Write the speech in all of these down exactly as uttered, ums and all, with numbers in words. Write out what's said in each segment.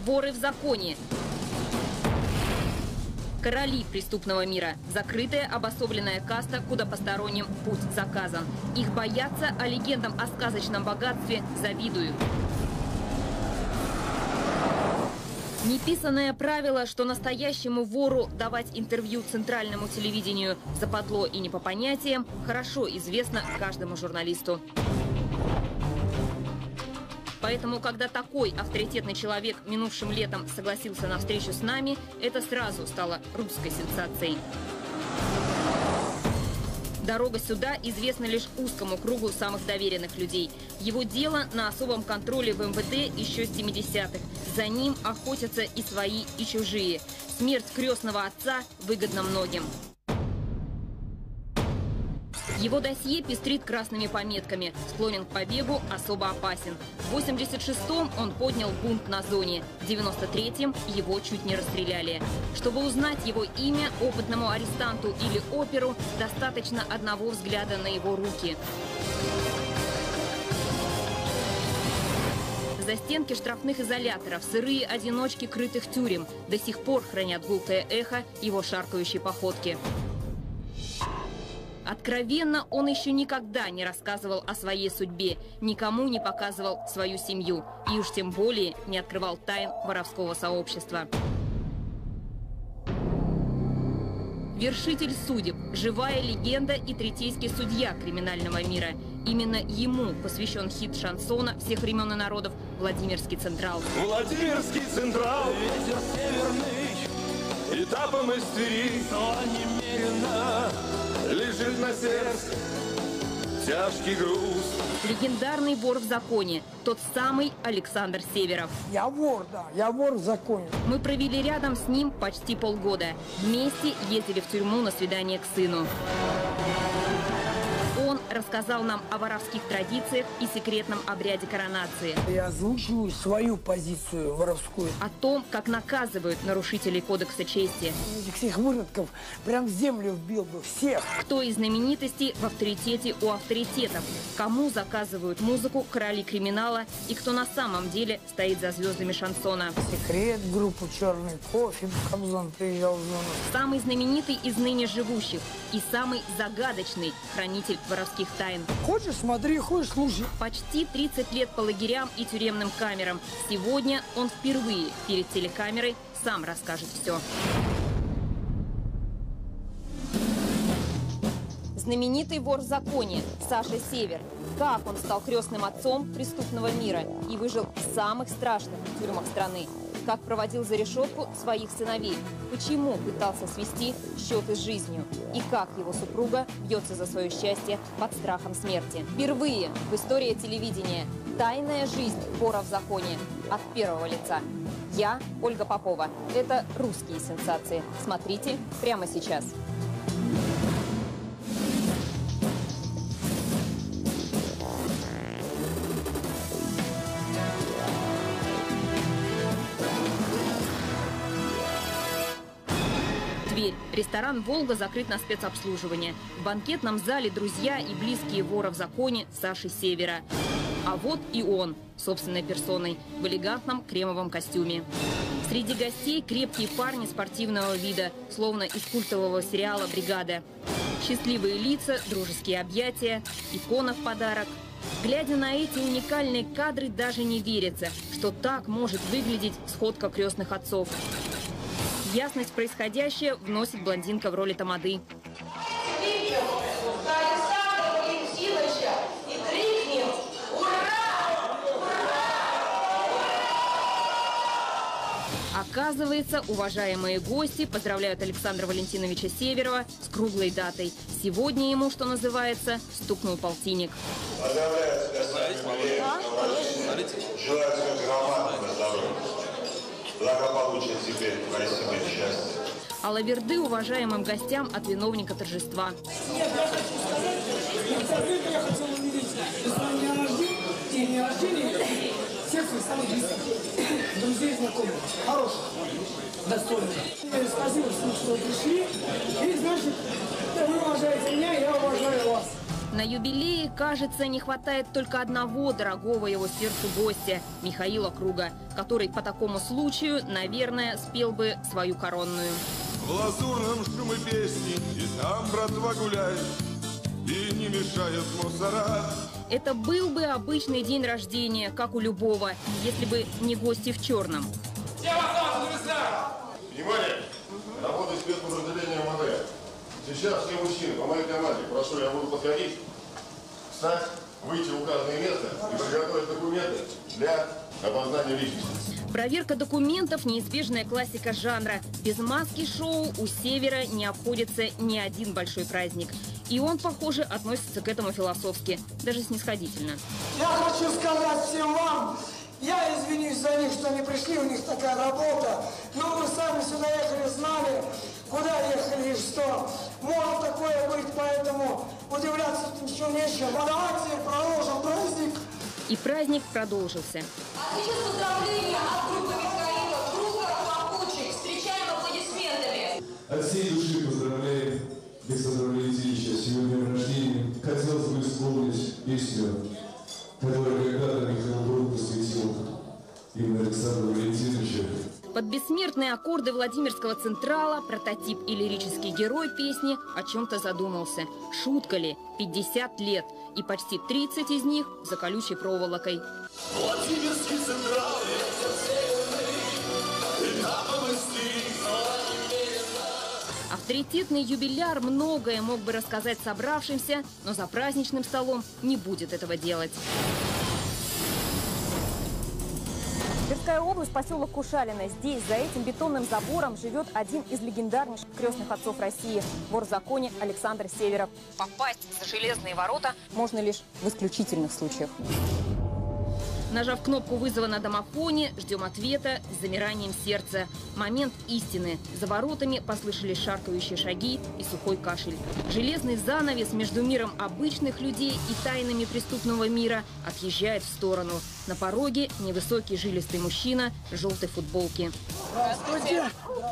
Воры в законе. Короли преступного мира. Закрытая обособленная каста, куда посторонним путь заказан. Их боятся, а легендам о сказочном богатстве завидуют. Неписанное правило, что настоящему вору давать интервью центральному телевидению западло и не по понятиям, хорошо известно каждому журналисту. Поэтому, когда такой авторитетный человек минувшим летом согласился на встречу с нами, это сразу стало русской сенсацией. Дорога сюда известна лишь узкому кругу самых доверенных людей. Его дело на особом контроле в эм вэ дэ еще с семидесятых. За ним охотятся и свои, и чужие. Смерть крестного отца выгодна многим. Его досье пестрит красными пометками. Склонен к побегу, особо опасен. В восемьдесят шестом он поднял бунт на зоне. В девяносто третьем его чуть не расстреляли. Чтобы узнать его имя, опытному арестанту или оперу достаточно одного взгляда на его руки. Застенки штрафных изоляторов, сырые одиночки крытых тюрем до сих пор хранят гулкое эхо его шаркающей походки. Откровенно он еще никогда не рассказывал о своей судьбе, никому не показывал свою семью и уж тем более не открывал тайн воровского сообщества. Вершитель судеб, живая легенда и третейский судья криминального мира. Именно ему посвящен хит шансона всех времен и народов «Владимирский Централ». Владимирский Централ, ветер северный, этапом из Твери, но немерено лежит на сердце тяжкий груз. Легендарный вор в законе. Тот самый Александр Северов. Я вор, да, я вор в законе. Мы провели рядом с ним почти полгода. Вместе ездили в тюрьму на свидание к сыну. Он рассказал нам о воровских традициях и секретном обряде коронации. Я озвучиваю свою позицию воровскую. О том, как наказывают нарушителей кодекса чести. Этих всех выродков прям в землю вбил бы всех. Кто из знаменитостей в авторитете у авторитетов? Кому заказывают музыку короли криминала и кто на самом деле стоит за звездами шансона? Секрет, группу «Черный кофе», Кобзон приезжал в зону. Самый знаменитый из ныне живущих и самый загадочный хранитель воровских тайн. Хочешь, смотри, хочешь, слушай. Почти тридцать лет по лагерям и тюремным камерам. Сегодня он впервые перед телекамерой сам расскажет все. Знаменитый вор в законе Саша Север. Как он стал крестным отцом преступного мира и выжил в самых страшных тюрьмах страны. Как проводил за решетку своих сыновей. Почему пытался свести счеты с жизнью. И как его супруга бьется за свое счастье под страхом смерти. Впервые в истории телевидения тайная жизнь вора в законе от первого лица. Я Ольга Попова. Это «Русские сенсации». Смотрите прямо сейчас. Ресторан «Волга» закрыт на спецобслуживание. В банкетном зале друзья и близкие вора в законе Саши Севера. А вот и он, собственной персоной, в элегантном кремовом костюме. Среди гостей крепкие парни спортивного вида, словно из культового сериала «Бригада». Счастливые лица, дружеские объятия, икона в подарок. Глядя на эти уникальные кадры, даже не верится, что так может выглядеть сходка крестных отцов. Ясность происходящее вносит блондинка в роли тамады. Оказывается, уважаемые гости поздравляют Александра Валентиновича Северова с круглой датой. Сегодня ему, что называется, стукнул полтинник. Поздравляю тебя с вами. Желаю всем громадного здоровья. Благополучия теперь, твоей семье, счастья. А лаверды уважаемым гостям от виновника торжества. Нет, я хочу сказать, что я хотел увидеть дня рождения, день рождения всех самых близких, друзей, знакомых, хороших, достойных. Спасибо всем, что пришли. И значит, вы уважаете меня, я уважаю вас. На юбилее, кажется, не хватает только одного дорогого его сердцу гостя – Михаила Круга, который по такому случаю, наверное, спел бы свою коронную. В лазурном шуме песни, и там, братва, гуляет, и не мешает мусора. Это был бы обычный день рождения, как у любого, если бы не гости в черном. Внимание! Работает спецподразделение МВД. Сейчас все мужчины по моей команде, прошу, я буду подходить, встать, выйти в указанное место и приготовить документы для опознания личности. Проверка документов – неизбежная классика жанра. Без маски шоу у Севера не обходится ни один большой праздник. И он, похоже, относится к этому философски, даже снисходительно. Я хочу сказать всем вам, я извинюсь за них, что не пришли, у них такая работа. Но мы сами сюда ехали, знали, куда ехали и что. Может такое быть, поэтому удивляться ничего нечего. Давайте продолжим праздник. И праздник продолжился. Отличие поздравления от группы Михаила Круга «Попутчик». Встречаем аплодисментами. От всей души поздравляем Александра Валентиновича с его днем рождения. Хотелось бы исполнить песню, которую когда-то Михаил Круг посвятил именно Александру Валентиновичу. Под бессмертные аккорды Владимирского Централа прототип и лирический герой песни о чем-то задумался. Шутка ли? пятьдесят лет. И почти тридцать из них за колючей проволокой. Владимирский Централ, Авторитетный юбиляр многое мог бы рассказать собравшимся, но за праздничным столом не будет этого делать. Тверская область, поселок Кушалино. Здесь, за этим бетонным забором, живет один из легендарнейших крестных отцов России – вор в законе Александр Северов. Попасть за железные ворота можно лишь в исключительных случаях. Нажав кнопку вызова на домофоне, ждем ответа с замиранием сердца. Момент истины. За воротами послышались шаркающие шаги и сухой кашель. Железный занавес между миром обычных людей и тайнами преступного мира отъезжает в сторону. На пороге невысокий жилистый мужчина в желтой футболке. Здравствуйте.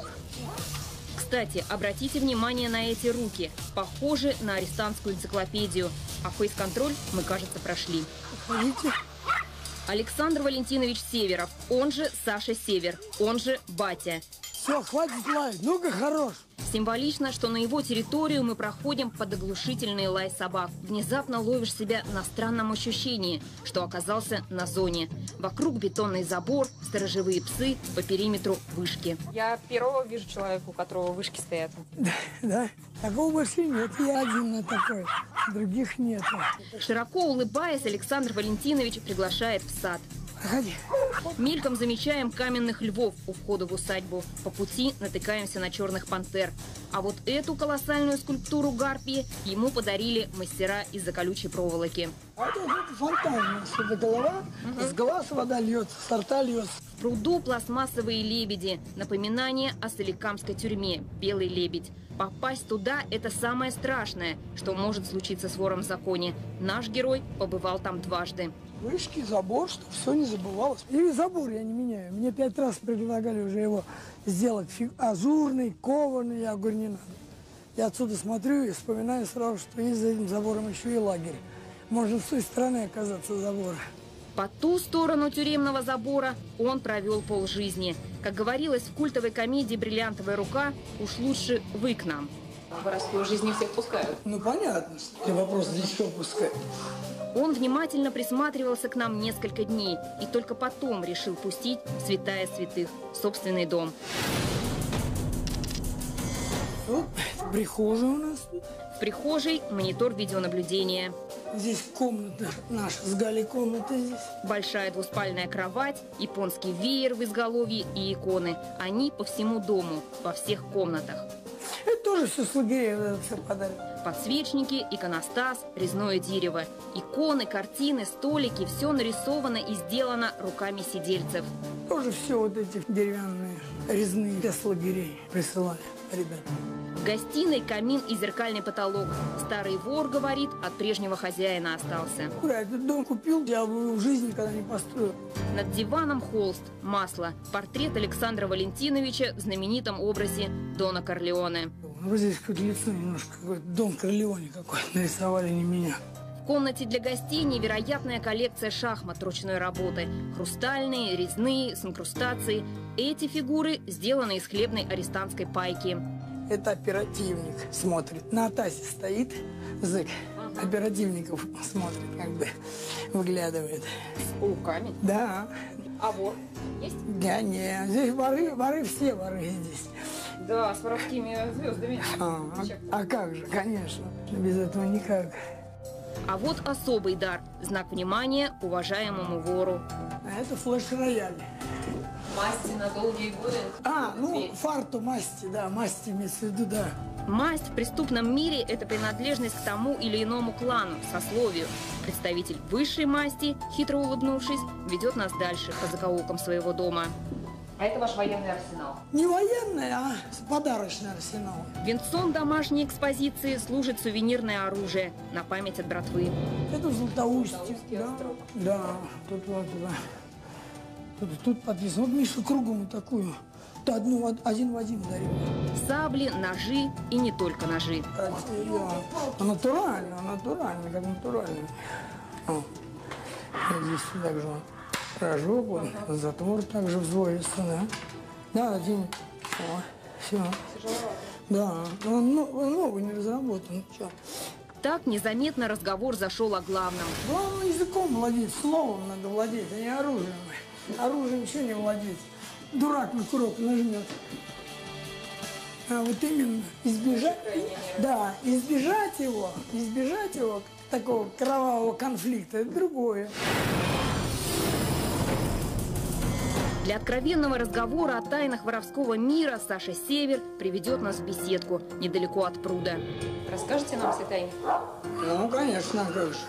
Кстати, обратите внимание на эти руки. Похожи на арестантскую энциклопедию. А фейс-контроль мы, кажется, прошли. Ходите. Александр Валентинович Северов, он же Саша Север, он же Батя. Все, хватит лаять, ну-ка хорош. Символично, что на его территорию мы проходим под оглушительный лай собак. Внезапно ловишь себя на странном ощущении, что оказался на зоне. Вокруг бетонный забор, сторожевые псы, по периметру вышки. Я первого вижу человека, у которого вышки стоят. Да, да, такого больше нет, я один на такой, других нет. Широко улыбаясь, Александр Валентинович приглашает в сад. Проходи. Мельком замечаем каменных львов у входа в усадьбу. По пути натыкаемся на черных пантер. А вот эту колоссальную скульптуру гарпии ему подарили мастера из-за колючей проволоки. А это, это фонтан у нас, это голова, угу. С глаз вода льется, с рта льется. В пруду пластмассовые лебеди. Напоминание о соликамской тюрьме «Белый лебедь». Попасть туда – это самое страшное, что может случиться с вором в законе. Наш герой побывал там дважды. Вышки, забор, чтобы все не забывалось. И забор я не меняю. Мне пять раз предлагали уже его сделать азурный, кованый. Я говорю, не надо. Я отсюда смотрю и вспоминаю сразу, что есть за этим забором еще и лагерь. Можно с той стороны оказаться забора. По ту сторону тюремного забора он провел полжизни. Как говорилось в культовой комедии «Бриллиантовая рука», уж лучше вы к нам. В воровскую жизнь не всех пускают. Ну понятно. И вопрос, для чего пускать? Он внимательно присматривался к нам несколько дней и только потом решил пустить в святая святых собственный дом. Вот прихожая у нас. В прихожей монитор видеонаблюдения. Здесь комната наша, с Галей комната здесь. Большая двуспальная кровать, японский веер в изголовье и иконы. Они по всему дому, во всех комнатах. Это тоже все с лагеря, все подарили. Подсвечники, иконостас, резное дерево. Иконы, картины, столики – все нарисовано и сделано руками сидельцев. Тоже все вот эти деревянные, резные с лагерей присылали ребята. В гостиной камин и зеркальный потолок. Старый вор, говорит, от прежнего хозяина остался. Ура, этот дом купил, я бы в жизни никогда не построил. Над диваном холст, масло, портрет Александра Валентиновича в знаменитом образе Дона Корлеоне. Вот здесь какое-то лицо немножко, какой-то Дон Корлеоне какой-то нарисовали, не меня. В комнате для гостей невероятная коллекция шахмат ручной работы. Хрустальные, резные, с инкрустацией. Эти фигуры сделаны из хлебной арестантской пайки. Это оперативник смотрит. На Атасе стоит зэк. Оперативников смотрит, как бы выглядывает. С пауками? Да. А вор есть? Да, нет. Здесь воры, воры все воры здесь. Да, с воровскими звездами. А, а, а как же, конечно. Без этого никак. А вот особый дар. Знак внимания уважаемому вору. А это флеш-рояль. Масти на долгие годы. А, ну, фарту масти, да, масти имеется в виду, да. Масть в преступном мире – это принадлежность к тому или иному клану, сословию. Представитель высшей масти, хитро улыбнувшись, ведет нас дальше по закоулкам своего дома. А это ваш военный арсенал? Не военный, а подарочный арсенал. Венцом домашней экспозиции служит сувенирное оружие на память от братвы. Это Златоустье. Да, да, тут вот, да. Тут, тут подписано. Вот Миша кругом такую. То одну, один в один дарил. Сабли, ножи и не только ножи. А натурально, натурально, как натурально. О, вот здесь также рожок, вот, затвор также взводится, да. Да, один. О, все. Да, он новый, не разработан. Что? Так незаметно разговор зашел о главном. Главное, языком владеть, словом надо владеть, а не оружием. Оружием ничего не владеть. Дурак на курок нажмет. А вот именно избежать, да, избежать его, избежать его, такого кровавого конфликта, это другое. Для откровенного разговора о тайнах воровского мира Саша Север приведет нас в беседку недалеко от пруда. Расскажете нам все тайны? Ну, конечно, как же.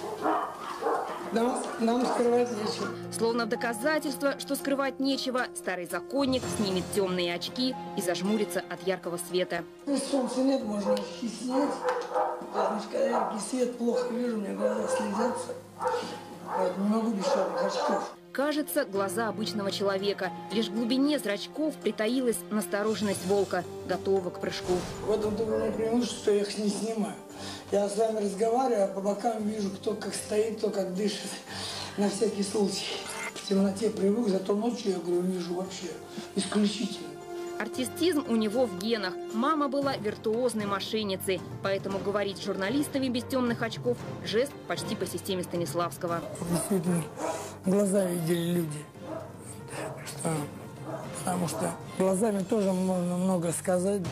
Нам, нам скрывать нечего. Словно в доказательство, что скрывать нечего, старый законник снимет темные очки и зажмурится от яркого света. Если солнца нет, можно очки снять. Потому что когда яркий свет, плохо вижу, мне глаза слезятся. Поэтому не могу без черных очков. Кажется, глаза обычного человека. Лишь в глубине зрачков притаилась настороженность волка, готового к прыжку. В этом-то у меня преимущество, что я их не снимаю. Я с вами разговариваю, а по бокам вижу, кто как стоит, кто как дышит. На всякий случай. В темноте привык, зато ночью, я говорю, вижу вообще исключительно. Артистизм у него в генах. Мама была виртуозной мошенницей, поэтому говорить с журналистами без темных очков – жест почти по системе Станиславского. Действительно, глаза видели люди. Что, потому что глазами тоже можно много сказать.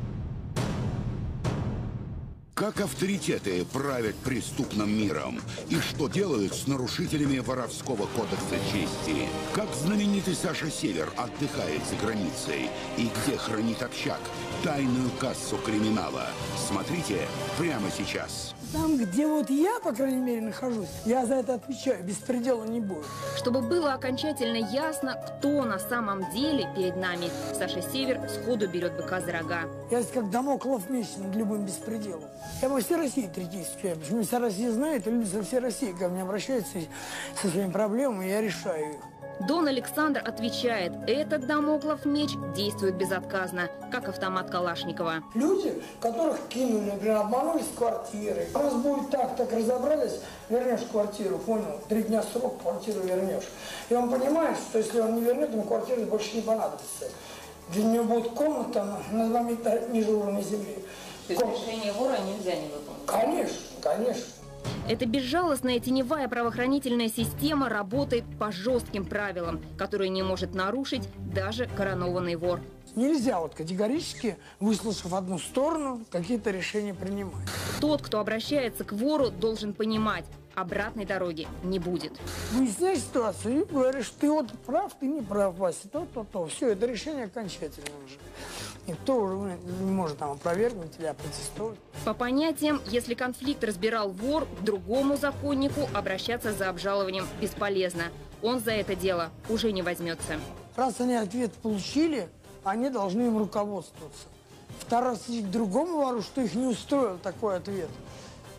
Как авторитеты правят преступным миром? И что делают с нарушителями воровского кодекса чести? Как знаменитый Саша Север отдыхает за границей? И где хранит общак тайную кассу криминала? Смотрите прямо сейчас. Там, где вот я, по крайней мере, нахожусь, я за это отвечаю, беспредела не будет. Чтобы было окончательно ясно, кто на самом деле перед нами, Саша Север сходу берет быка за рога. Я как Дамоклов меч над любым беспределом. Я по всей России третий изучаю. Почему вся Россия знает, и люди со всей России ко мне обращаются со своими проблемами, и я решаю их. Дон Александр отвечает, этот Дамоклов меч действует безотказно, как автомат Калашникова. Люди, которых кинули, например, обманули с квартиры. У нас будет так, так разобрались, вернешь квартиру, понял? Три дня срок, квартиру вернешь. И он понимает, что если он не вернет, ему квартира больше не понадобится. Для него будет комната на два метра ниже уровня земли. То есть решение вора нельзя не выполнить? Конечно, конечно. Эта безжалостная теневая правоохранительная система работает по жестким правилам, которые не может нарушить даже коронованный вор. Нельзя вот категорически, выслушав одну сторону, какие-то решения принимать. Тот, кто обращается к вору, должен понимать, обратной дороги не будет. Выясняешь ситуацию и говоришь, ты вот прав, ты не прав, Вася, то-то-то. Все, это решение окончательное уже. Никто уже не может там опровергнуть или опротестовать. По понятиям, если конфликт разбирал вор, к другому законнику обращаться за обжалованием бесполезно. Он за это дело уже не возьмется. Раз они ответ получили, они должны им руководствоваться. Второй раз идти к другому вору, что их не устроил такой ответ.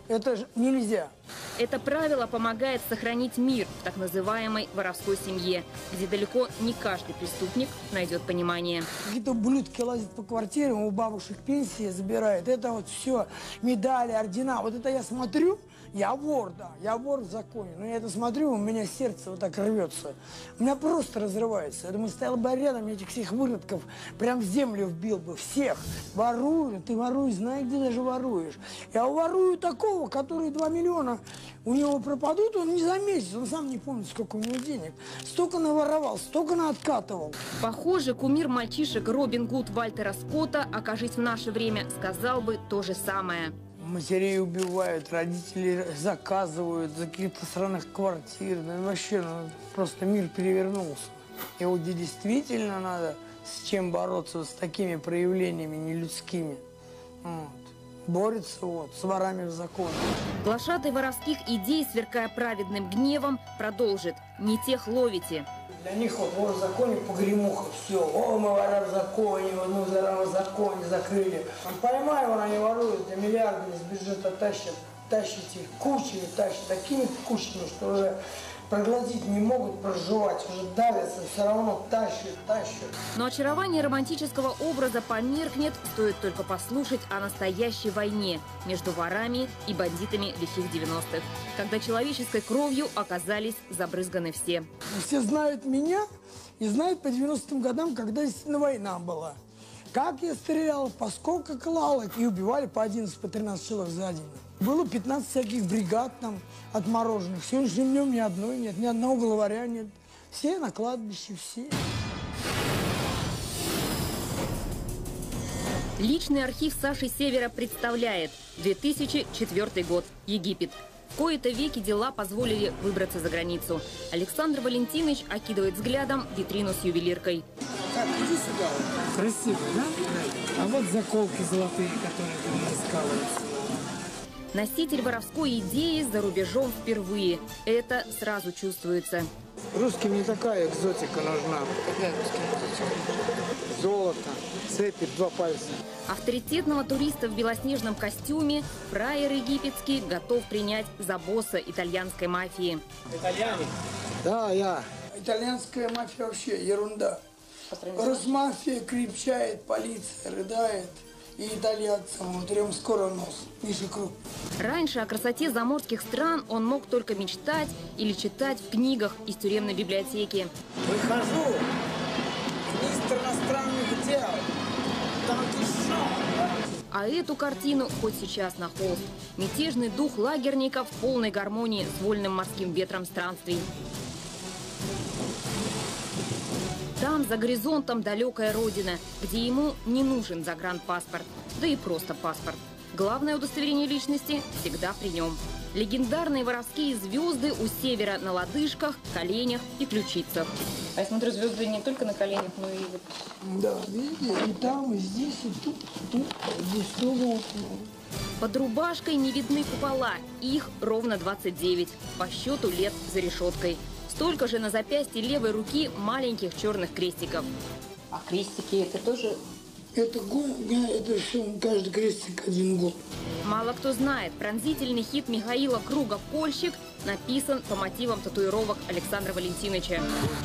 Это же нельзя. Это правило помогает сохранить мир в так называемой воровской семье, где далеко не каждый преступник найдет понимание. Какие-то ублюдки лазят по квартирам, у бабушек пенсии забирают. Это вот все, медали, ордена. Вот это я смотрю, я вор, да, я вор в законе. Но я это смотрю, у меня сердце вот так рвется. У меня просто разрывается. Я думаю, стоял бы рядом, я этих всех выродков прям в землю вбил бы. Всех. Ворую, ты воруй, знай, где даже воруешь. Я ворую такого, который два миллиона у него пропадут, он не заметит, он сам не помнит, сколько у него денег. Столько наворовал, столько наоткатывал. Похоже, кумир мальчишек Робин Гуд Вальтера Скотта, окажись в наше время, сказал бы то же самое. Матерей убивают, родители заказывают за каких-то сраных квартир. Да вообще, ну, просто мир перевернулся. И вот действительно надо с чем бороться, с такими проявлениями нелюдскими. Вот. Борется вот с ворами в законе. Глашатай воровских идей, сверкая праведным гневом, продолжит: «Не тех ловите». Для них вот вор в законе погремуха, все. О, мы вора в законе, вот мы вора в законе закрыли. Поймай, вора не воруют, а миллиарды из бюджета тащат. Тащат их кучами, тащат такими кучами, что уже проглотить не могут, проживать, уже давятся, все равно тащат, тащат. Но очарование романтического образа померкнет, стоит только послушать о настоящей войне между ворами и бандитами лихих девяностых, когда человеческой кровью оказались забрызганы все. Все знают меня и знают по девяностым годам, когда действительно война была. Как я стрелял, поскольку клал их, и убивали по одиннадцать, по тринадцать человек за день. Было пятнадцать всяких бригад там отмороженных. Сегодняшним днем ни одной нет, ни одного главаря нет. Все на кладбище, все. Личный архив Саши Севера представляет две тысячи четвёртый год. Египет. В кои-то веки дела позволили выбраться за границу. Александр Валентинович окидывает взглядом витрину с ювелиркой. Так, иди сюда. Красиво, да? А вот заколки золотые, которые ты мне скалываются. Носитель воровской идеи за рубежом впервые. Это сразу чувствуется. Русским не такая экзотика нужна. Какая русская экзотика? Золото, цепи, два пальца. Авторитетного туриста в белоснежном костюме фраер египетский готов принять за босса итальянской мафии. Итальяне? Да, я. Итальянская мафия вообще ерунда. Росмафия крепчает, полиция рыдает. И итальянцам утрем скоро нос, ниже круг. Раньше о красоте заморских стран он мог только мечтать или читать в книгах из тюремной библиотеки. Выхожу, министр иностранных дел, там ты шо? А эту картину хоть сейчас на холст. Мятежный дух лагерников в полной гармонии с вольным морским ветром странствий. Там, за горизонтом, далекая родина, где ему не нужен загранпаспорт, да и просто паспорт. Главное удостоверение личности всегда при нем. Легендарные воровские звезды у Севера на лодыжках, коленях и ключицах. А я смотрю, звезды не только на коленях, но и вот... Да, видите, и там, и здесь, и тут, и тут, и здесь тоже. Под рубашкой не видны купола, их ровно двадцать девять, по счету лет за решеткой. Столько же на запястье левой руки маленьких черных крестиков. А крестики это тоже? Это год, это все, каждый крестик один год. Мало кто знает, пронзительный хит Михаила Круга «Польщик» написан по мотивам татуировок Александра Валентиновича.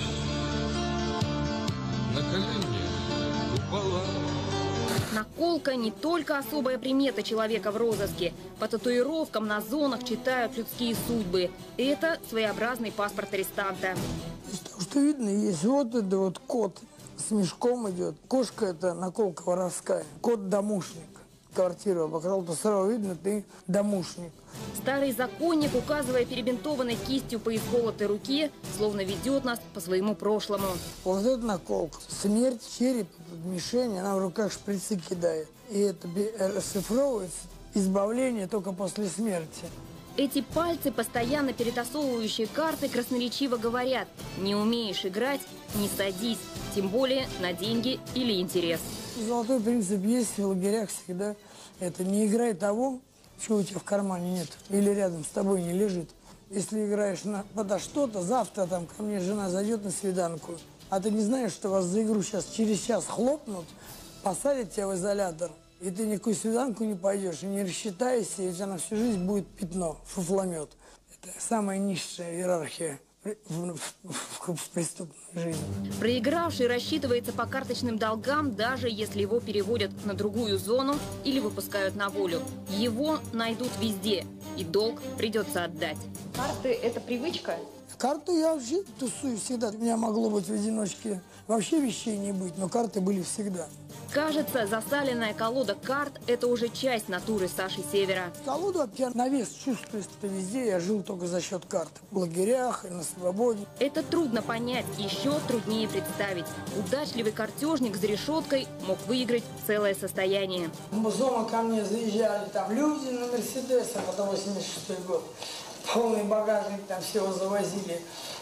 На колене купола. Наколка не только особая примета человека в розыске. По татуировкам на зонах читают людские судьбы. Это своеобразный паспорт арестанта. Из того, что видно, есть вот это вот кот с мешком идет. Кошка – это наколка воровская. Кот-домушник. Квартиру обокрал, то сразу видно, ты домушник. Старый законник, указывая перебинтованной кистью по исколотой руке, словно ведет нас по своему прошлому. Вот это наколка. Смерть, череп, мишень, она в руках шприцы кидает. И это расшифровывается. Избавление только после смерти. Эти пальцы, постоянно перетасовывающие карты, красноречиво говорят: не умеешь играть – не садись, тем более на деньги или интерес. Золотой принцип есть в лагерях всегда. Это не играй того, чего у тебя в кармане нет, или рядом с тобой не лежит. Если играешь на подо что-то, завтра там ко мне жена зайдет на свиданку, а ты не знаешь, что вас за игру сейчас через час хлопнут, посадят тебя в изолятор И ты никакую свиданку не пойдешь, и не рассчитаешься, и у тебя на всю жизнь будет пятно, фуфломет. Это самая низшая иерархия в, в, в, в преступной жизни. Проигравший рассчитывается по карточным долгам, даже если его переводят на другую зону или выпускают на волю. Его найдут везде, и долг придется отдать. Карты – это привычка? Карты я вообще тусую всегда. У меня могло быть в одиночке вообще вещей не быть, но карты были всегда. Кажется, засаленная колода карт – это уже часть натуры Саши Севера. Колоду я на вес чувствую, что везде я жил только за счет карт. В лагерях и на свободе. Это трудно понять, еще труднее представить. Удачливый картежник за решеткой мог выиграть целое состояние. В музон ко мне заезжали там люди на Мерседесах, это восемьдесят шестой год. Полный багажник там всего завозили.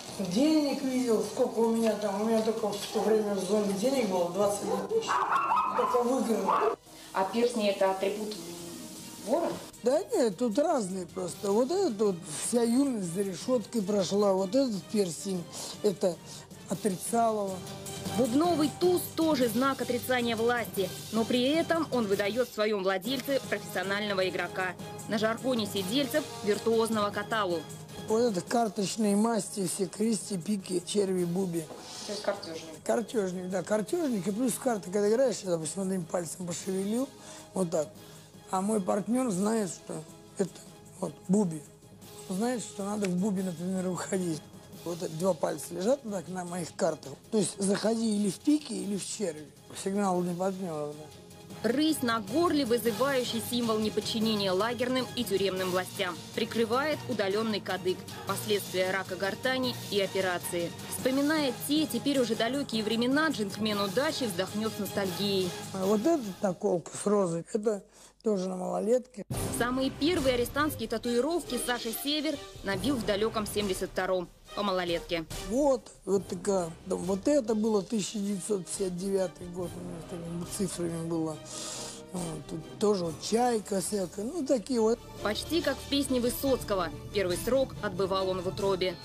Денег видел, сколько у меня там, у меня только в то время в зоне денег было двадцать тысяч. Только выиграл. А перстни – это атрибут вора? Да нет, тут разные просто. Вот этот вот вся юность за решеткой прошла, вот этот перстень, это отрицалово. Бубновый туз тоже знак отрицания власти, но при этом он выдает в своем владельце профессионального игрока. На жаргоне сидельцев – виртуозного каталу. Вот это карточные масти, все крести, пики, черви, буби. То есть картежник. Картежник, да, картежник. И плюс карты, когда играешь, я, допустим, одним пальцем пошевелил, вот так. А мой партнер знает, что это вот буби. Знает, что надо в буби, например, выходить. Вот два пальца лежат так на моих картах. То есть заходи или в пике, или в черви. Сигнал для партнеров, да. Рысь на горле, вызывающий символ неподчинения лагерным и тюремным властям. Прикрывает удаленный кадык, последствия рака гортани и операции. Вспоминая те, теперь уже далекие времена, джентльмен удачи вздохнет с ностальгией. А вот эта наколка с розой, это тоже на малолетке. Самые первые арестантские татуировки Саша Север набил в далеком семьдесят втором по малолетке. Вот, вот такая. Вот это было тысяча девятьсот пятьдесят девятый год, у меня такими цифрами было. Вот, тут тоже вот чайка всякая, ну такие вот. Почти как в песне Высоцкого. Первый срок отбывал он в утробе.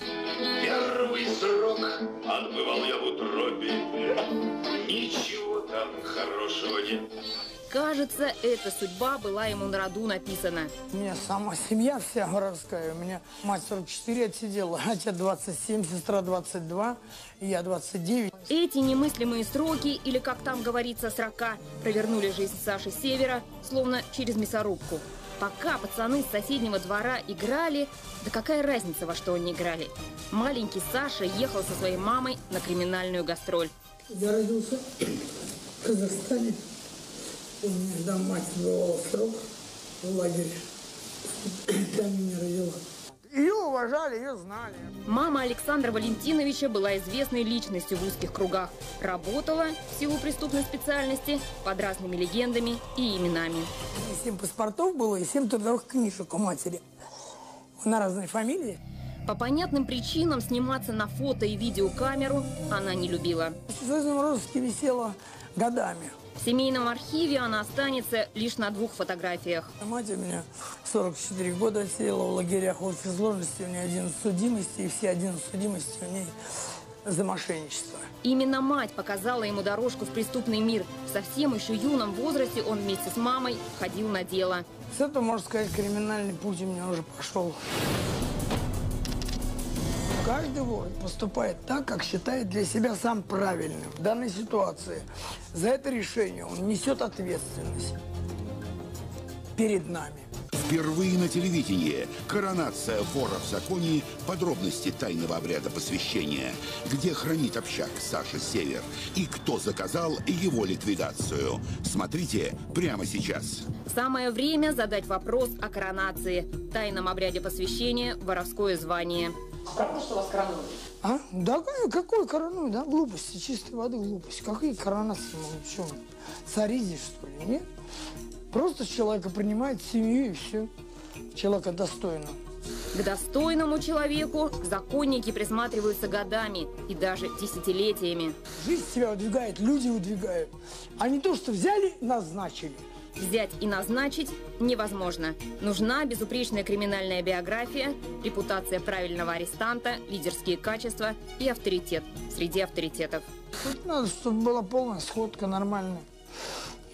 Первый срок отбывал я в утробе. Ничего там хорошего нет. Кажется, эта судьба была ему на роду написана. У меня сама семья вся воровская. У меня мать сорок четыре отсидела, отец двадцать семь, сестра двадцать два, и я двадцать девять. Эти немыслимые сроки, или, как там говорится, срока, провернули жизнь Саши Севера, словно через мясорубку. Пока пацаны с соседнего двора играли, да какая разница, во что они играли. Маленький Саша ехал со своей мамой на криминальную гастроль. Я родился в Казахстане. У меня там мать бывала срок в лагере. Там меня родила. Ее уважали, ее знали. Мама Александра Валентиновича была известной личностью в узких кругах. Работала, в силу преступной специальности, под разными легендами и именами. Семь паспортов было и семь трудовых книжек у матери. На разные фамилии. По понятным причинам сниматься на фото и видеокамеру она не любила. В союзном розыске висела годами. В семейном архиве она останется лишь на двух фотографиях. Мать у меня сорок четыре года сидела в лагерях. В общей сложности у нее одиннадцать судимостей, и все одиннадцать судимостей у нее за мошенничество. Именно мать показала ему дорожку в преступный мир. В совсем еще юном возрасте он вместе с мамой ходил на дело. С этого, можно сказать, криминальный путь у меня уже пошел. Каждый вор поступает так, как считает для себя сам правильным. В данной ситуации за это решение он несет ответственность перед нами. Впервые на телевидении коронация вора в законе, подробности тайного обряда посвящения, где хранит общак Саша Север и кто заказал его ликвидацию. Смотрите прямо сейчас. Самое время задать вопрос о коронации, тайном обряде посвящения, воровское звание. Правда, что вас короновали? А? Да какой короной, да? Глупости, чистой воды глупости. Какие коронации могут? Что? Цари здесь, что ли? Нет? Просто человека принимает семью и все. Человека достойно. К достойному человеку законники присматриваются годами и даже десятилетиями. Жизнь себя выдвигает, люди выдвигают. А не то, что взяли, назначили. Взять и назначить невозможно. Нужна безупречная криминальная биография, репутация правильного арестанта, лидерские качества и авторитет среди авторитетов. Тут надо, чтобы была полная сходка нормальная.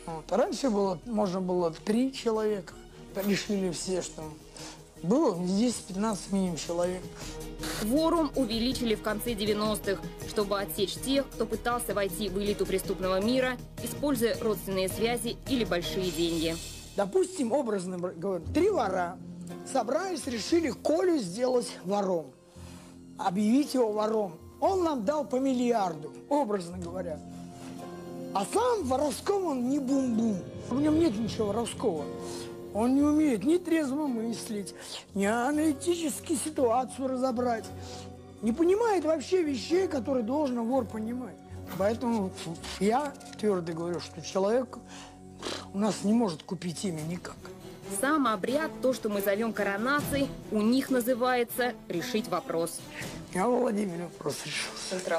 Вот. А раньше было, можно было три человека. Решили все, что было десять-пятнадцать минимум человек. Кворум увеличили в конце девяностых, чтобы отсечь тех, кто пытался войти в элиту преступного мира, используя родственные связи или большие деньги. Допустим, образно говоря, три вора собрались, решили Колю сделать вором, объявить его вором. Он нам дал по миллиарду, образно говоря. А сам воровском он не бум-бум. В нем нет ничего воровского. Он не умеет ни трезво мыслить, ни аналитически ситуацию разобрать. Не понимает вообще вещей, которые должен вор понимать. Поэтому я твердо говорю, что человек у нас не может купить имя никак. Сам обряд, то, что мы зовем коронацией, у них называется «решить вопрос». Я Владимир вопрос решил. Централ.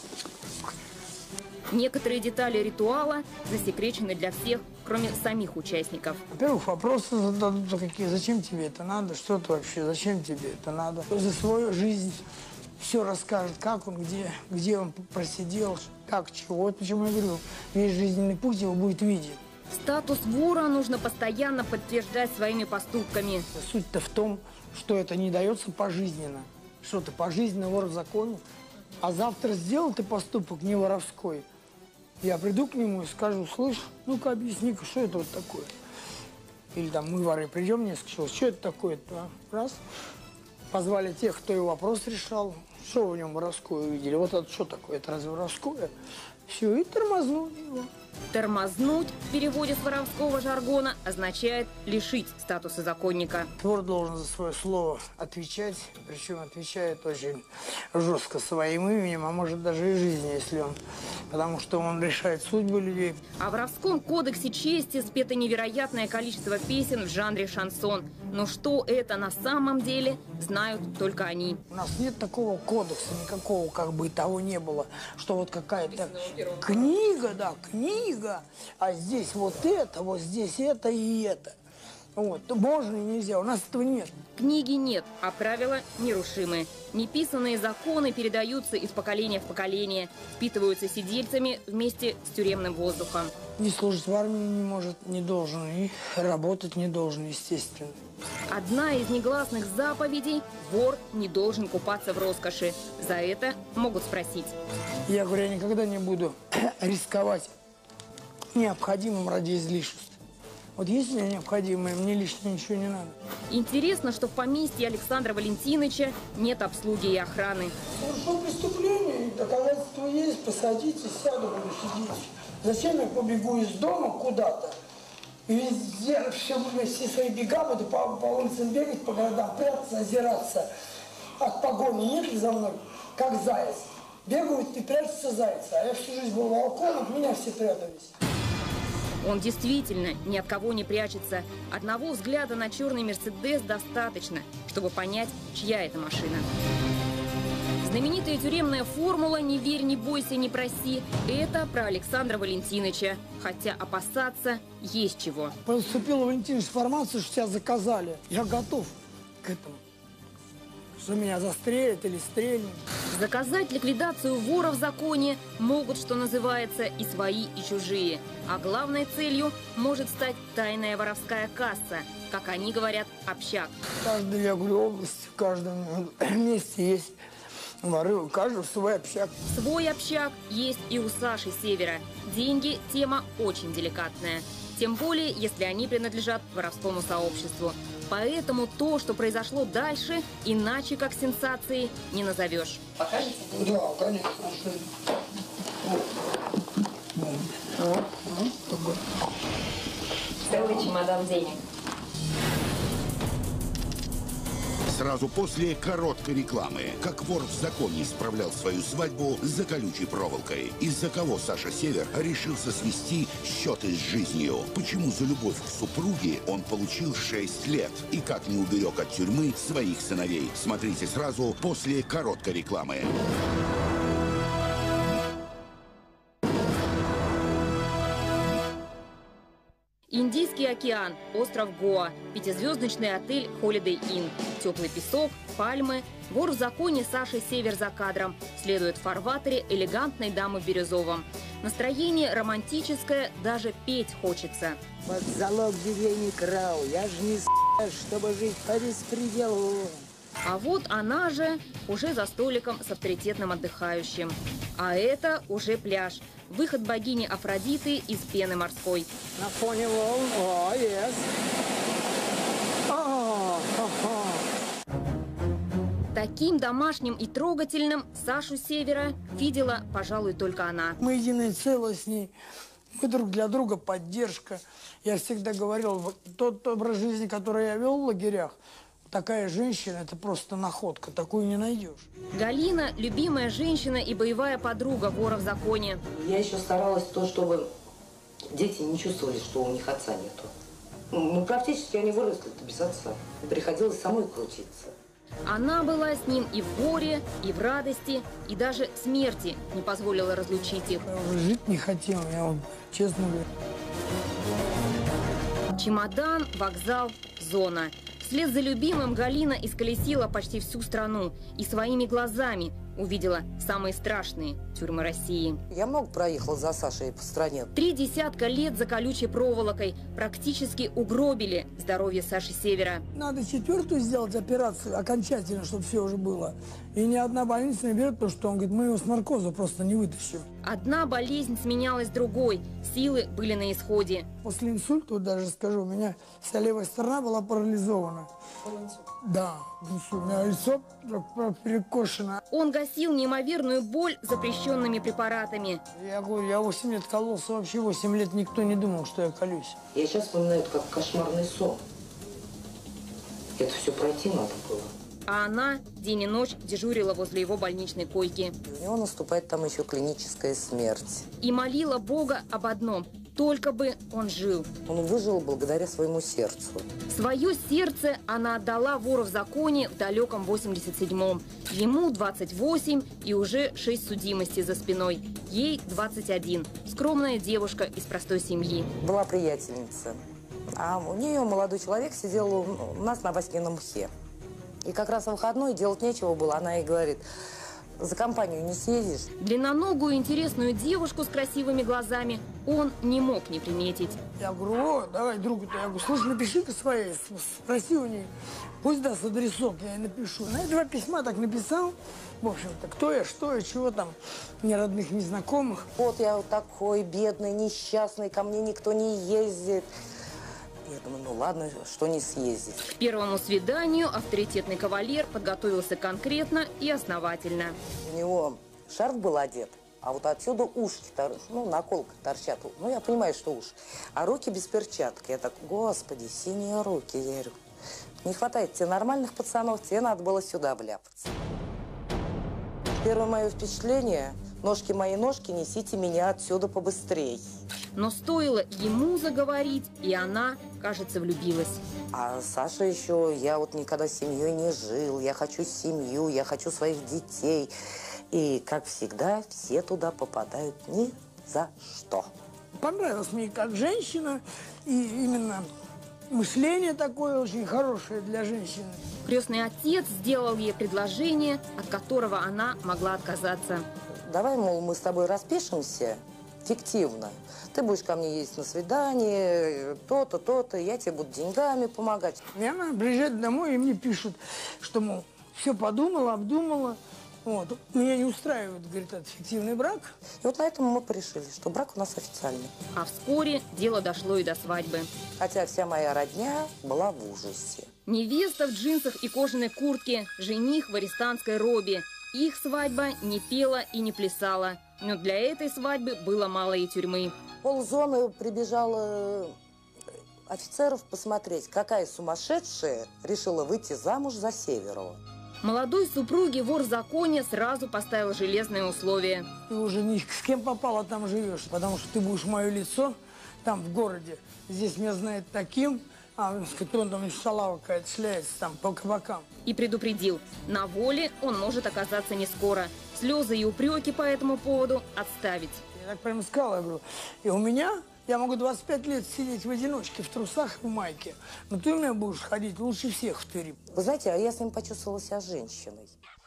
Некоторые детали ритуала засекречены для всех, кроме самих участников. Во-первых, вопросы зададут какие. Зачем тебе это надо? Что это вообще? Зачем тебе это надо? За свою жизнь все расскажет, как он, где, где он просидел, как, чего. Вот почему я говорю, весь жизненный путь его будет виден. Статус вора нужно постоянно подтверждать своими поступками. Суть-то в том, что это не дается пожизненно. Что ты пожизненно вор в законе. А завтра сделал ты поступок не воровской. Я приду к нему и скажу: слышь, ну-ка объясни-ка, что это вот такое? Или там мы, воры, придем несколько человек, что это такое-то? Раз. Позвали тех, кто его вопрос решал. Что в нем воровское увидели? Вот это что такое? Это разве воровское? Все, и тормознули его. Тормознуть в переводе с воровского жаргона означает лишить статуса законника. Вор должен за свое слово отвечать, причем отвечает очень жестко своим именем, а может даже и жизнью, если он, потому что он решает судьбу людей. О воровском кодексе чести спето невероятное количество песен в жанре шансон. Но что это на самом деле, знают только они. У нас нет такого кодекса, никакого, как бы того не было, что вот какая-то книга, да, книга, а здесь вот это, вот здесь это и это. Вот, можно и нельзя, у нас этого нет. Книги нет, а правила нерушимы. Неписанные законы передаются из поколения в поколение, впитываются сидельцами вместе с тюремным воздухом. Не служить в армии не может, не должен, и работать не должен, естественно. Одна из негласных заповедей – вор не должен купаться в роскоши. За это могут спросить. Я говорю, я никогда не буду рисковать необходимым ради излишеств. Вот есть у меня необходимое, мне лично ничего не надо. Интересно, что в поместье Александра Валентиновича нет обслуги и охраны. Совершил преступление, доказательства есть, посадите, сяду, буду сидеть. Зачем я побегу из дома куда-то? И везде все, все свои бега буду по, по улицам бегать, по городам, прятаться, озираться. От погони нет ли за мной, как заяц. Бегают и прячутся зайцы. А я всю жизнь был волком, от меня все прятались. Он действительно ни от кого не прячется. Одного взгляда на черный «Мерседес» достаточно, чтобы понять, чья это машина. Знаменитая тюремная формула «не верь, не бойся, не проси» – это про Александра Валентиновича. Хотя опасаться есть чего. Поступила Валентинович информация, что тебя заказали. Я готов к этому. Что меня застрелят или стрельнут. Заказать ликвидацию вора в законе могут, что называется, и свои, и чужие. А главной целью может стать тайная воровская касса. Как они говорят, общак. В каждой, я говорю, области, в каждом месте есть воры, у каждого свой общак. Свой общак есть и у Саши Севера. Деньги – тема очень деликатная. Тем более, если они принадлежат воровскому сообществу. Поэтому то, что произошло дальше, иначе как сенсацией не назовешь. Покажете? Да, конечно. Целый чемодан денег. Сразу после короткой рекламы, как вор в законе справлял свою свадьбу за колючей проволокой. Из-за кого Саша Север решился свести счеты с жизнью. Почему за любовь к супруге он получил шесть лет. И как не уберег от тюрьмы своих сыновей. Смотрите сразу после короткой рекламы. Индийский океан, остров Гоа, пятизвездочный отель Holiday Inn, теплый песок, пальмы, вор в законе Саша Север за кадром, следует в фарватере элегантной дамы в бирюзовом. Настроение романтическое, даже петь хочется. Под залог людей не крал, я ж не с***, чтобы жить по беспределу. А вот она же уже за столиком с авторитетным отдыхающим. А это уже пляж. Выход богини Афродиты из пены морской. На фоне волн, о, yes. О, о, о. Таким домашним и трогательным Сашу Севера видела, пожалуй, только она. Мы единое целое с ней. Мы друг для друга поддержка. Я всегда говорил, тот образ жизни, который я вел в лагерях, такая женщина – это просто находка, такую не найдешь. Галина – любимая женщина и боевая подруга вора в законе. Я еще старалась то, чтобы дети не чувствовали, что у них отца нету. Ну, практически они выросли без отца. Приходилось самой крутиться. Она была с ним и в горе, и в радости, и даже смерти не позволила разлучить их. Я уже жить не хотел, я вам честно говорю. Чемодан, вокзал, зона. Вслед за любимым Галина исколесила почти всю страну и своими глазами увидела самые страшные тюрьмы России. Я много проехала за Сашей по стране. Три десятка лет за колючей проволокой практически угробили здоровье Саши Севера. Надо четвертую сделать операцию окончательно, чтобы все уже было. И ни одна больница не берет, потому что он говорит, мы его с наркоза просто не вытащим. Одна болезнь сменялась другой. Силы были на исходе. После инсульта, вот даже скажу, у меня вся левая сторона была парализована. Да, у меня лицо перекошено. Он гасил неимоверную боль запрещенными препаратами. Я говорю, я восемь лет кололся, вообще восемь лет никто не думал, что я колюсь. Я сейчас вспоминаю это как кошмарный сон. Это все пройти надо было. А она день и ночь дежурила возле его больничной койки. У него наступает там еще клиническая смерть. И молила Бога об одном – только бы он жил. Он выжил благодаря своему сердцу. Свое сердце она отдала вору в законе в далеком восемьдесят седьмом. Ему двадцать восемь и уже шесть судимостей за спиной. Ей двадцать один. Скромная девушка из простой семьи. Была приятельница. А у нее молодой человек сидел у нас на Васькином мхе. И как раз в выходной делать нечего было. Она ей говорит, за компанию не съездишь? Длинноногую интересную девушку с красивыми глазами он не мог не приметить. Я говорю, о, давай другу-то. Я говорю, слушай, напиши-ка своей, спроси у нее. Пусть даст адресок, я ей напишу. На эти два письма так написал. В общем-то, кто я, что я, чего там, ни родных, ни знакомых. Вот я вот такой бедный, несчастный, ко мне никто не ездит. Я думаю, ну ладно, что не съездить. К первому свиданию авторитетный кавалер подготовился конкретно и основательно. У него шарф был одет, а вот отсюда ушки, ну, наколка торчат. Ну, я понимаю, что уши. А руки без перчаток. Я так, господи, синие руки. Я говорю, не хватает тебе нормальных пацанов, тебе надо было сюда вляпаться. Первое мое впечатление, ножки мои ножки, несите меня отсюда побыстрей. Но стоило ему заговорить, и она, кажется, влюбилась. А Саша еще, я вот никогда с семьей не жил, я хочу семью, я хочу своих детей. И, как всегда, все туда попадают ни за что. Понравилась мне как женщина, и именно мышление такое очень хорошее для женщины. Крестный отец сделал ей предложение, от которого она могла отказаться. Давай, мол, мы с тобой распишемся фиктивно. Ты будешь ко мне ездить на свидание, то-то, то-то, я тебе буду деньгами помогать. И она приезжает домой, и мне пишут, что, мол, все подумала, обдумала. Вот. Меня не устраивает, говорит, этот фиктивный брак. И вот на этом мы порешили, что брак у нас официальный. А вскоре дело дошло и до свадьбы. Хотя вся моя родня была в ужасе. Невеста в джинсах и кожаной куртке, жених в арестантской робе. Их свадьба не пела и не плясала. Но для этой свадьбы было мало и тюрьмы. Ползоны прибежало офицеров посмотреть, какая сумасшедшая решила выйти замуж за Северова. Молодой супруге вор в законе сразу поставил железные условия. Ты уже ни с кем попало там живешь, потому что ты будешь мое лицо там в городе. Здесь меня знает таким, а он там шалава какая-то шляется там по кабакам. И предупредил, на воле он может оказаться не скоро. Слезы и упреки по этому поводу отставить. Я так прямо сказала, я говорю, и у меня, я могу двадцать пять лет сидеть в одиночке, в трусах и в майке, но ты у меня будешь ходить лучше всех в тыре. Вы знаете, а я с ним почувствовала себя женщиной.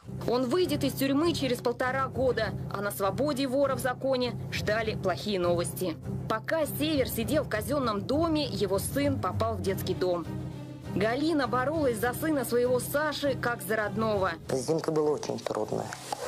Он выйдет из тюрьмы через полтора года, а на свободе вора в законе ждали плохие новости. Пока Север сидел в казенном доме, его сын попал в детский дом. Галина боролась за сына своего Саши, как за родного. С Димкой было очень трудно.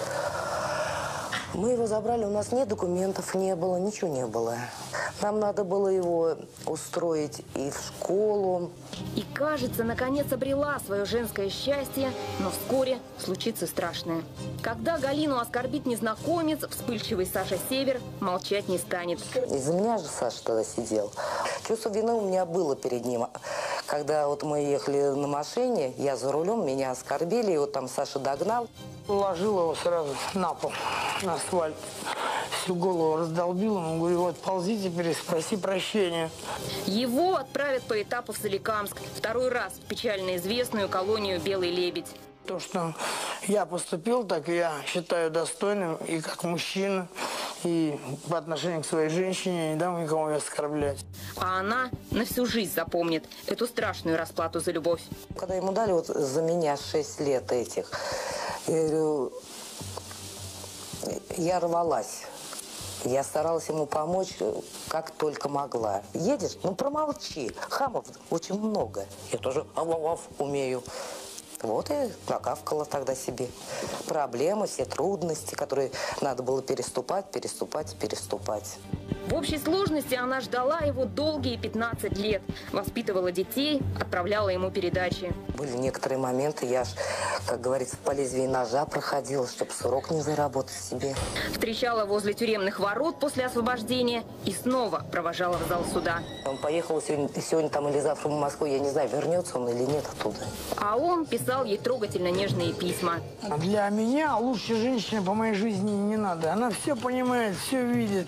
Мы его забрали, у нас ни документов не было, ничего не было. Нам надо было его устроить и в школу. И, кажется, наконец обрела свое женское счастье, но вскоре случится страшное. Когда Галину оскорбит незнакомец, вспыльчивый Саша Север молчать не станет. Из-за меня же Саша тогда сидел. Чувство вины у меня было перед ним. Когда вот мы ехали на машине, я за рулем, меня оскорбили, и вот там Саша догнал. Положил его сразу на пол, на асфальт. Всю голову раздолбил ему, говорю, вот ползи теперь, спроси прощения. Его отправят по этапу в Соликамск, второй раз в печально известную колонию «Белый лебедь». То, что я поступил, так я считаю достойным и как мужчина, и по отношению к своей женщине не дам никому ее оскорблять. А она на всю жизнь запомнит эту страшную расплату за любовь. Когда ему дали вот за меня шесть лет этих, я говорю, я рвалась. Я старалась ему помочь, как только могла. Едешь, ну промолчи. Хамов очень много. Я тоже ав-ав-ав умею. Вот и накавкала тогда себе. Проблемы, все трудности, которые надо было переступать, переступать, переступать. В общей сложности она ждала его долгие пятнадцать лет. Воспитывала детей, отправляла ему передачи. Были некоторые моменты, я ж, как говорится, по лезвию ножа проходила, чтобы срок не заработать себе. Встречала возле тюремных ворот после освобождения и снова провожала в зал суда. Он поехал сегодня, сегодня там или завтра в Москву, я не знаю, вернется он или нет оттуда. А он писал ей трогательно нежные письма. Для меня лучше женщины по моей жизни не надо. Она все понимает, все видит.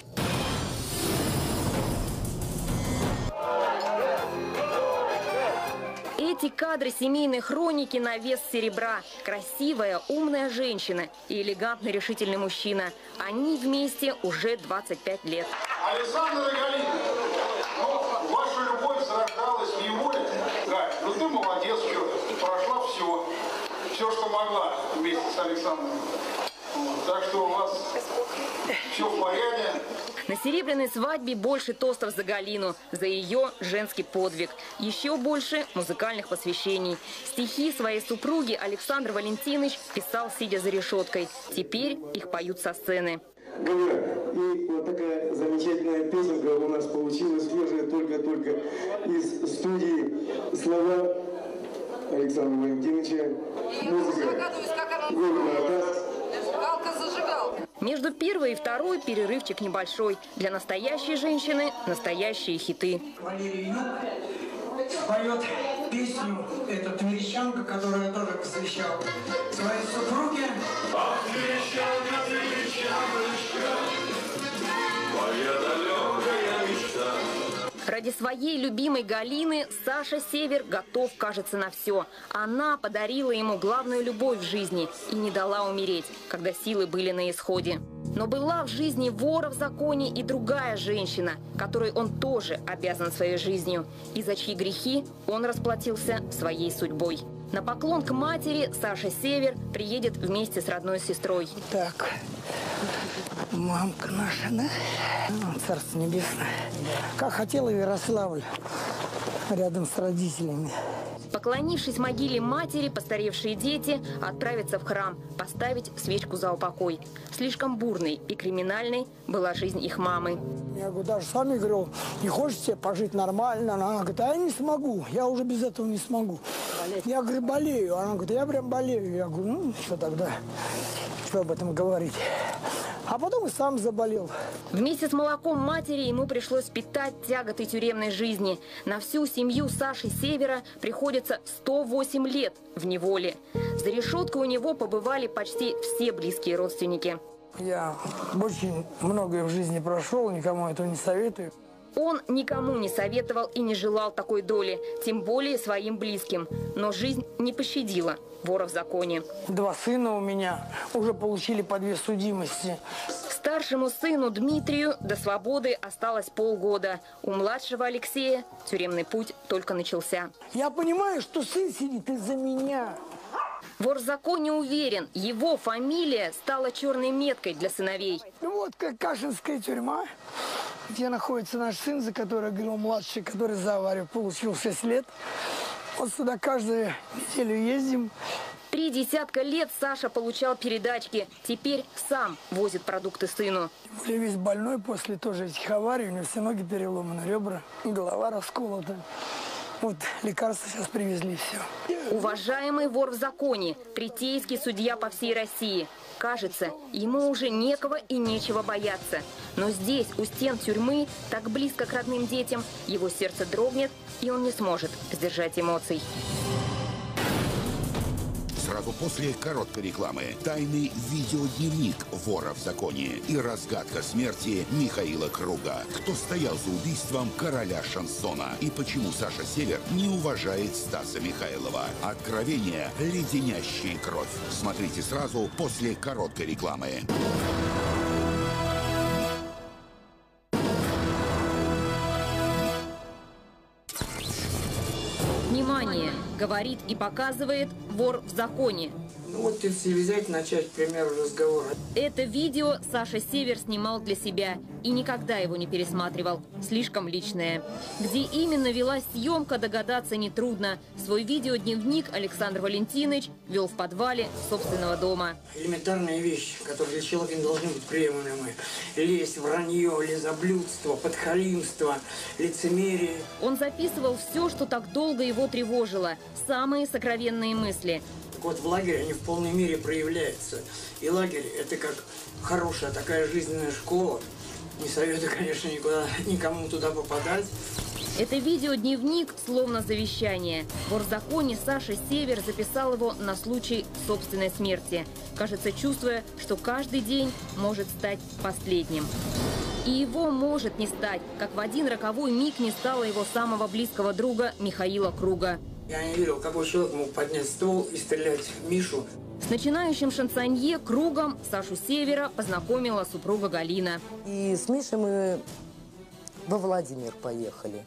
Эти кадры семейной хроники на вес серебра. Красивая, умная женщина и элегантный, решительный мужчина. Они вместе уже двадцать пять лет. Александр и Галина, ну, ваша любовь зарождалась в неволе. Галь, ну ты молодец, что прошла все. Все, что могла вместе с Александром. Вот, так что у вас все в порядке. На серебряной свадьбе больше тостов за Галину, за ее женский подвиг. Еще больше музыкальных посвящений. Стихи своей супруги Александр Валентинович писал, сидя за решеткой. Теперь их поют со сцены. Галина, и вот такая замечательная песенка у нас получилась, свежая только-только из студии. Слова Александра Валентиновича. Музыка. Между первой и второй перерывчик небольшой. Для настоящей женщины настоящие хиты. Валерий Юг поет песню, это «Тверичанка», которую я тоже посвящал своей супруге. Ах, Тверичанка, Тверичаночка, моя далекая мечта. Ради своей любимой Галины Саша Север готов, кажется, на все. Она подарила ему главную любовь в жизни и не дала умереть, когда силы были на исходе. Но была в жизни вора в законе и другая женщина, которой он тоже обязан своей жизнью, и за чьи грехи он расплатился своей судьбой. На поклон к матери Саша Север приедет вместе с родной сестрой. Так, мамка наша, да? Царство небесное. Как хотела Ярославль рядом с родителями. Поклонившись могиле матери, постаревшие дети отправятся в храм, поставить свечку за упокой. Слишком бурной и криминальной была жизнь их мамы. Я говорю, даже сами говорю, не хочешь себе пожить нормально? Она говорит, а я не смогу, я уже без этого не смогу. Я говорю, болею. Она говорит, я прям болею. Я говорю, ну что тогда, что об этом говорить? А потом и сам заболел. Вместе с молоком матери ему пришлось питать тяготы тюремной жизни. На всю семью Саши Севера приходится сто восемь лет в неволе. За решеткой у него побывали почти все близкие родственники. Я очень многое в жизни прошел, никому этого не советую. Он никому не советовал и не желал такой доли, тем более своим близким. Но жизнь не пощадила вора в законе. Два сына у меня уже получили по две судимости. Старшему сыну Дмитрию до свободы осталось полгода. У младшего Алексея тюремный путь только начался. Я понимаю, что сын сидит из-за меня. Вор в законе уверен, его фамилия стала черной меткой для сыновей. Ну вот как Кашинская тюрьма, где находится наш сын, за который я говорил, младший, который за аварию получил шесть лет. Вот сюда каждую неделю ездим. Три десятка лет Саша получал передачки. Теперь сам возит продукты сыну. Я весь больной после тоже этих аварий. У него все ноги переломаны, ребра, голова расколота. Вот лекарства сейчас привезли, все. Уважаемый вор в законе, третейский судья по всей России. Кажется, ему уже некого и нечего бояться. Но здесь, у стен тюрьмы, так близко к родным детям, его сердце дрогнет, и он не сможет сдержать эмоций. Сразу после короткой рекламы тайный видеодневник вора в законе и разгадка смерти Михаила Круга. Кто стоял за убийством короля шансона и почему Саша Север не уважает Стаса Михайлова. Откровения, леденящие кровь. Смотрите сразу после короткой рекламы. Внимание! Говорит и показывает вор в законе. Ну вот если взять, начать, к примеру, разговор. Это видео Саша Север снимал для себя и никогда его не пересматривал. Слишком личное. Где именно велась съемка, догадаться нетрудно. Свой видеодневник Александр Валентинович вел в подвале собственного дома. Элементарные вещи, которые для человека не должны быть приемлемы. Лесть, вранье, лизоблюдство, подхалимство, лицемерие. Он записывал все, что так долго его тревожило. Самые сокровенные мысли. Вот в лагере они в полной мере проявляются. И лагерь – это как хорошая такая жизненная школа. Не советую, конечно, никуда, никому туда попадать. Это видеодневник словно завещание. Вор в законе Саша Север записал его на случай собственной смерти. Кажется, чувствуя, что каждый день может стать последним. И его может не стать, как в один роковой миг не стало его самого близкого друга Михаила Круга. Я не верил, какой человек мог поднять ствол и стрелять в Мишу. С начинающим шансонье Кругом Сашу Севера познакомила супруга Галина. И с Мишей мы во Владимир поехали.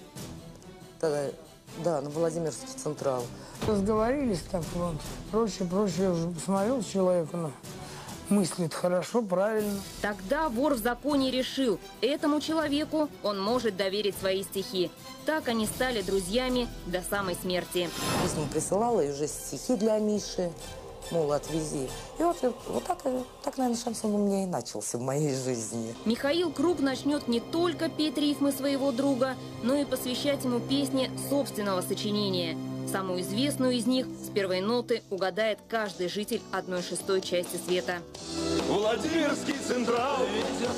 Тогда, да, на Владимирский Централ. Разговорились так вот, прочее, прочее. Я уже посмотрел человека, но мыслит хорошо, правильно. Тогда вор в законе решил, этому человеку он может доверить свои стихи. Так они стали друзьями до самой смерти. Письма присылала и уже стихи для Миши, мол, отвези. И вот, вот так, так, наверное, шансон у меня и начался в моей жизни. Михаил Круг начнет не только петь рифмы своего друга, но и посвящать ему песни собственного сочинения. Самую известную из них с первой ноты угадает каждый житель одной шестой части света. Владимирский Централ, ветер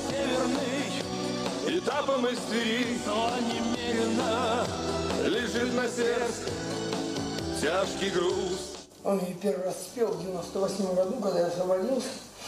северный, этапом из Твери, но немерено лежит на сердце тяжкий груз. Он мне первый раз спел в девяносто восьмом году, когда я освободился.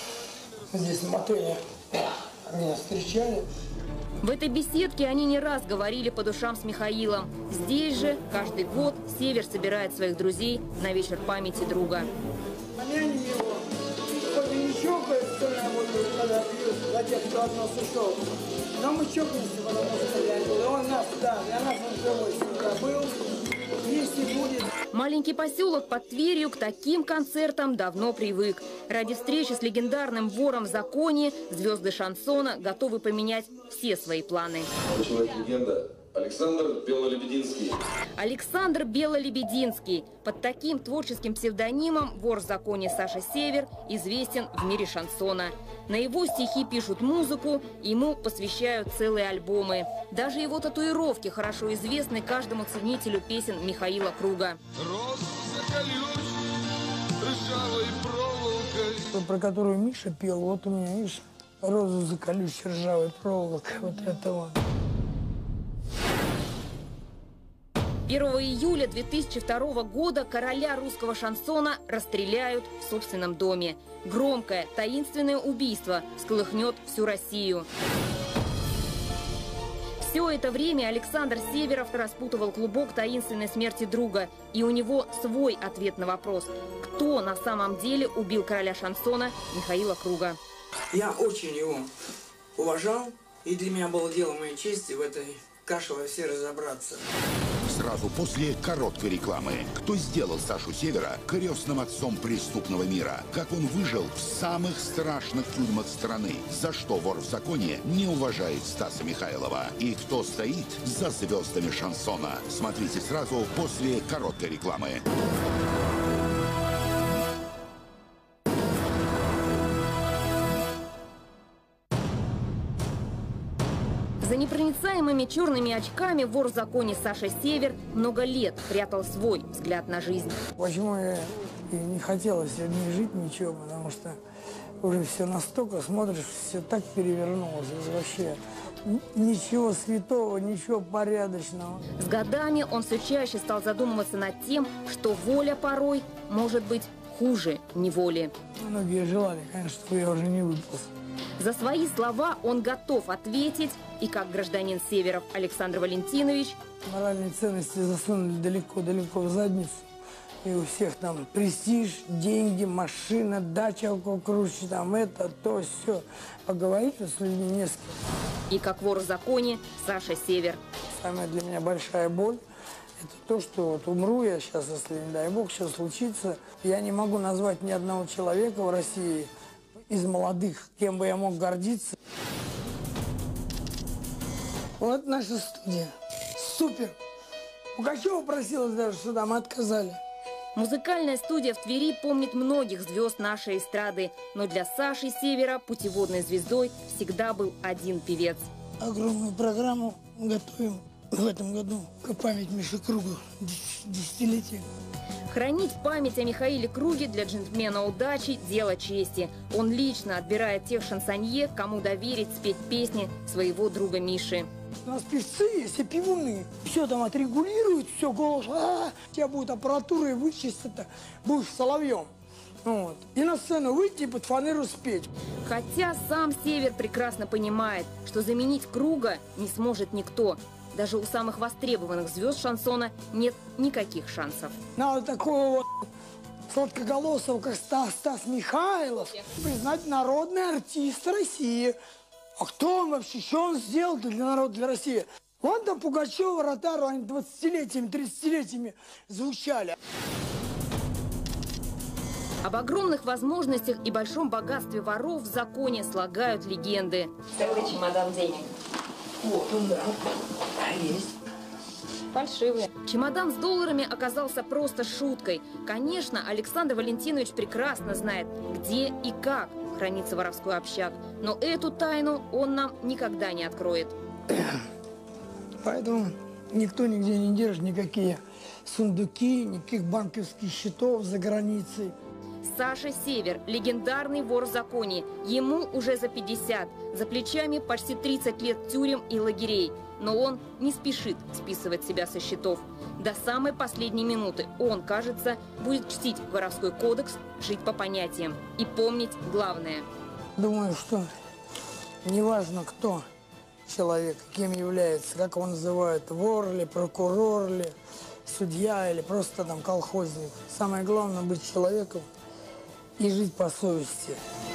Здесь в мотеле меня встречали. В этой беседке они не раз говорили по душам с Михаилом. Здесь же каждый год Север собирает своих друзей на вечер памяти друга. Помянем его. Хоть и не чокается, когда пьют, за тех, кто от нас ушел. Но мы чокнемся, потому что он нас, да, для нас он живой всегда был. Вместе будет. Маленький поселок под Тверью к таким концертам давно привык. Ради встречи с легендарным вором в законе звезды шансона готовы поменять все свои планы. Человек-легенда Александр Белолебединский. Александр Белолебединский. Под таким творческим псевдонимом вор в законе Саша Север известен в мире шансона. На его стихи пишут музыку, ему посвящают целые альбомы. Даже его татуировки хорошо известны каждому ценителю песен Михаила Круга. Про которую Миша пел, вот у меня, видишь, розу за колючей ржавой проволокой, вот это вот. первого июля две тысячи второго года короля русского шансона расстреляют в собственном доме. Громкое, таинственное убийство всколыхнет всю Россию. Все это время Александр Северов распутывал клубок таинственной смерти друга. И у него свой ответ на вопрос, кто на самом деле убил короля шансона Михаила Круга. Я очень его уважал, и для меня было дело моей чести в этой каше во все разобраться. сразу после короткой рекламы. Кто сделал Сашу Севера крестным отцом преступного мира? Как он выжил в самых страшных тюрьмах страны? За что вор в законе не уважает Стаса Михайлова? И кто стоит за звездами шансона? Смотрите сразу после короткой рекламы. За непроницаемыми черными очками вор в законе Саша Север много лет прятал свой взгляд на жизнь. Почему я и не хотела сегодня жить ничего, потому что уже все настолько, смотришь, все так перевернулось, вообще ничего святого, ничего порядочного. С годами он все чаще стал задумываться над тем, что воля порой может быть хуже неволи. Многие желали, конечно, чтобы я уже не выпился. За свои слова он готов ответить, и как гражданин Северов Александр Валентинович. Моральные ценности засунули далеко-далеко в задницу. И у всех там престиж, деньги, машина, дача круче, там это, то, все. Поговорить с людьми не с кем. И как вор в законе Саша Север. Самая для меня большая боль – это то, что вот умру я сейчас, если, не дай бог, что случится. Я не могу назвать ни одного человека в России из молодых, кем бы я мог гордиться. Вот наша студия. Супер. Пугачева просилась даже сюда, мы отказали. Музыкальная студия в Твери помнит многих звезд нашей эстрады, но для Саши Севера путеводной звездой всегда был один певец. Огромную программу готовим в этом году к памяти Миши Круга, десятилетие. Хранить память о Михаиле Круге для джентльмена удачи – дело чести. Он лично отбирает тех шансонье, кому доверить спеть песни своего друга Миши. У нас певцы есть и пивуны. Все там отрегулируют, все, голос, а, -а, -а у тебя будет аппаратура и вычистить, будешь соловьем. Вот. И на сцену выйти и под фанеру спеть. Хотя сам Север прекрасно понимает, что заменить Круга не сможет никто. Даже у самых востребованных звезд шансона нет никаких шансов. Надо такого вот сладкоголосого, как Стас, Стас Михайлов, признать народный артист России. А кто он вообще? Что он сделал для народа, для России? Вон там Пугачева, Ротару, они двадцатилетиями, тридцатилетиями звучали. Об огромных возможностях и большом богатстве воров в законе слагают легенды. Целый чемодан денег. Вот он, да. Есть. Фальшивые. Чемодан с долларами оказался просто шуткой. Конечно, Александр Валентинович прекрасно знает, где и как хранится воровской общак. Но эту тайну он нам никогда не откроет. Поэтому никто нигде не держит никакие сундуки, никаких банковских счетов за границей. Саша Север – легендарный вор в законе. Ему уже за пятьдесят. За плечами почти тридцать лет тюрем и лагерей. Но он не спешит списывать себя со счетов. До самой последней минуты он, кажется, будет чтить воровской кодекс, жить по понятиям и помнить главное. Думаю, что неважно, кто человек, кем является, как его называют, вор ли, прокурор ли, судья или просто там колхозник. Самое главное – быть человеком и жить по совести.